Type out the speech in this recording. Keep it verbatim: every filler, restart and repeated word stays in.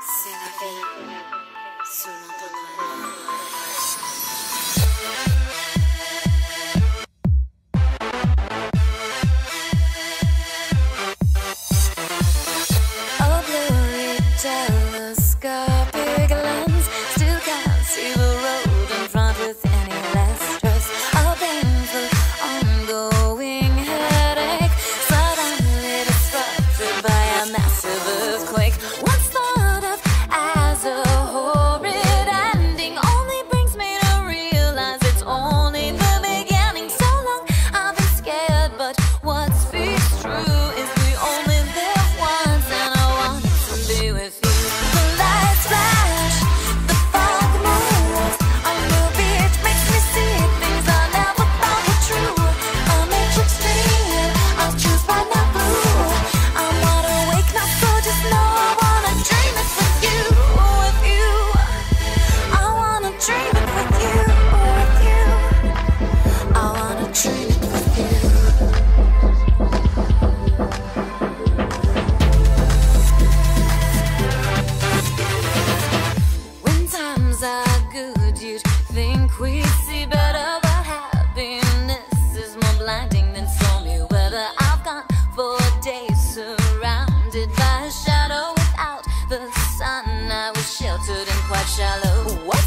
C'est la vie, seulement ton rêve. A blurry telescopic lens still can't see the road in front with any less stress. A painful, ongoing headache, suddenly disrupted by a massive earthquake. Once thought of as a horrid ending, only brings me to realize it's only the beginning. So long I've been scared, but what speaks true is we only live once, and I want to be with you. The lights flash, the fog moves, a new beat makes me see things I never thought were true. A matrix dream, I'll choose right now blue. I'm wide awake now, so just know I wanna dream it with you, with you. I wanna dream it with you, with you. I wanna dream it with you. When times are good, you'd think we'd see better, but happiness is more blinding than stormy weather. I've gone for days surrounded by a shadow. Without the sun, I was sheltered and quite shallow. What